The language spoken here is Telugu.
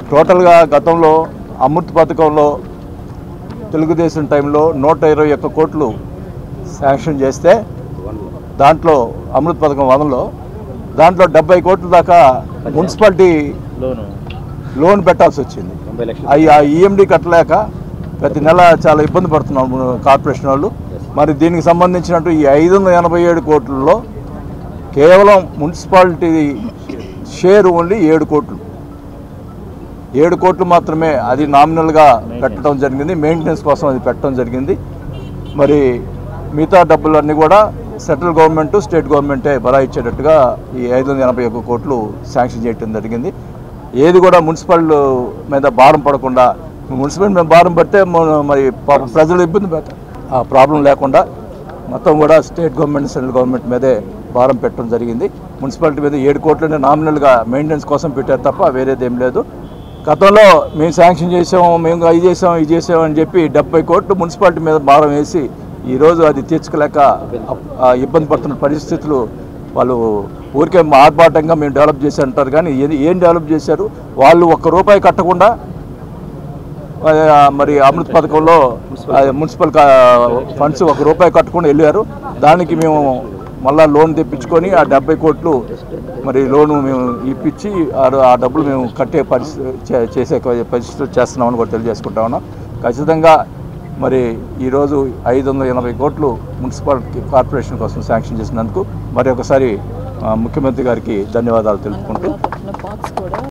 టోటల్గా గతంలో అమృత్ పథకంలో తెలుగుదేశం టైంలో 121 కోట్లు శాంక్షన్ చేస్తే దాంట్లో అమృత్ పథకం వదనలో దాంట్లో 70 కోట్ల దాకా మున్సిపాలిటీ లోన్ పెట్టాల్సి వచ్చింది. అవి ఆ ఈఎండి కట్టలేక ప్రతి నెల చాలా ఇబ్బంది పడుతున్నాం కార్పొరేషన్ వాళ్ళు. మరి దీనికి సంబంధించినట్టు ఈ 587 కోట్లలో కేవలం మున్సిపాలిటీ షేర్ ఓన్లీ 7 కోట్లు, 7 కోట్లు మాత్రమే అది నామినల్గా పెట్టడం జరిగింది. మెయింటెనెన్స్ కోసం అది పెట్టడం జరిగింది. మరి మిగతా డబ్బులన్నీ కూడా సెంట్రల్ గవర్నమెంట్, స్టేట్ గవర్నమెంటే బరాయిచ్చేటట్టుగా ఈ 581 కోట్లు శాంక్షన్ చేయడం జరిగింది. ఏది కూడా మున్సిపల్ మీద భారం పడకుండా, మున్సిపల్ మీద భారం పడితే మరి ప్రజలు ఇబ్బంది పడతారు. ఆ ప్రాబ్లం లేకుండా మొత్తం కూడా స్టేట్ గవర్నమెంట్, సెంట్రల్ గవర్నమెంట్ మీదే భారం పెట్టడం జరిగింది. మున్సిపాలిటీ మీద 7 కోట్లనే నామినల్గా మెయింటెనెన్స్ కోసం పెట్టారు తప్ప వేరేది ఏం లేదు. గతంలో మేము శాంక్షన్ చేసాము, మేము ఇది చేసాము అని చెప్పి 70 కోట్లు మున్సిపాలిటీ మీద భారం వేసి ఈరోజు అది తీర్చుకోలేక ఇబ్బంది పడుతున్న పరిస్థితులు. వాళ్ళు ఊరికే ఆర్భాటంగా మేము డెవలప్ చేసి అంటారు, కానీ ఏం డెవలప్ చేశారు? వాళ్ళు ₹1 కట్టకుండా మరి అమృత్ పథకంలో మున్సిపల్ ఫండ్స్ ₹1 కట్టకుండా వెళ్ళారు. దానికి మేము మళ్ళీ లోన్ తెప్పించుకొని ఆ 70 కోట్లు మరి లోను మేము ఇప్పించి ఆ డబ్బులు మేము కట్టే చేసే పరిస్థితులు చేస్తున్నామని కూడా తెలియజేసుకుంటా ఉన్నాం. ఖచ్చితంగా మరి ఈరోజు 580 కోట్లు మున్సిపల్ కార్పొరేషన్ కోసం శాంక్షన్ చేసినందుకు మరి ఒకసారి ముఖ్యమంత్రి గారికి ధన్యవాదాలు తెలుపుకుంటూ